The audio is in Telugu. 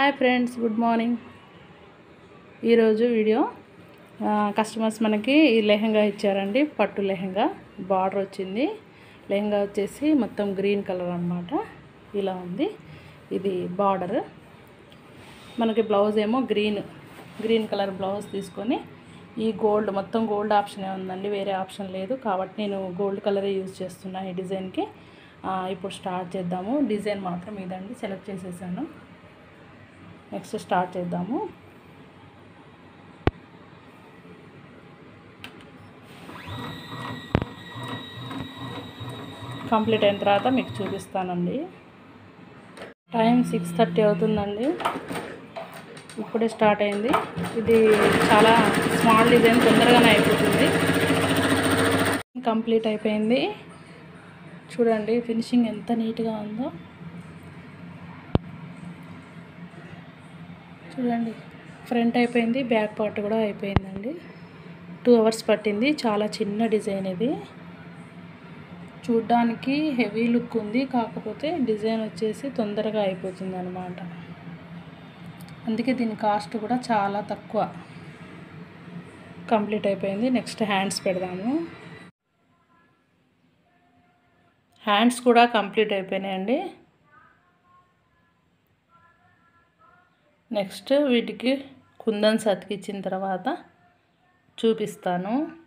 Hi friends, good morning. ఈరోజు వీడియో కస్టమర్స్ మనకి ఈ లెహంగా ఇచ్చారండి. పట్టు లెహంగా బార్డర్ వచ్చింది. లెహంగా వచ్చేసి మొత్తం గ్రీన్ కలర్ అన్నమాట. ఇలా ఉంది. ఇది బార్డర్. మనకి బ్లౌజ్ ఏమో గ్రీన్ కలర్ బ్లౌజ్ తీసుకొని ఈ గోల్డ్ మొత్తం గోల్డ్ ఆప్షనే ఉందండి, వేరే ఆప్షన్ లేదు. కాబట్టి నేను గోల్డ్ కలరే యూజ్ చేస్తున్నా ఈ డిజైన్కి. ఇప్పుడు స్టార్ట్ చేద్దాము. డిజైన్ మాత్రం ఇదండి, సెలెక్ట్ చేసేసాను. నెక్స్ట్ స్టార్ట్ చేద్దాము. కంప్లీట్ అయిన తర్వాత మీకు చూపిస్తానండి. టైం 6:30 అవుతుందండి. ఇప్పుడే స్టార్ట్ అయింది. ఇది చాలా స్మాల్ డిజైన్, తొందరగానే అయిపోతుంది. కంప్లీట్ అయిపోయింది. చూడండి ఫినిషింగ్ ఎంత నీట్గా ఉందో. చూడండి, ఫ్రంట్ అయిపోయింది, బ్యాక్ పార్ట్ కూడా అయిపోయిందండి. 2 hours పట్టింది. చాలా చిన్న డిజైన్ ఇది. చూడ్డానికి హెవీ లుక్ ఉంది, కాకపోతే డిజైన్ వచ్చేసి తొందరగా అయిపోతుంది అన్నమాట. అందుకే దీని కాస్ట్ కూడా చాలా తక్కువ. కంప్లీట్ అయిపోయింది. నెక్స్ట్ హ్యాండ్స్ పెడదాము. హ్యాండ్స్ కూడా కంప్లీట్ అయిపోయినాయండి. నెక్స్ట్ వీటికి కుందన్స్ అతికించిన తర్వాత చూపిస్తాను.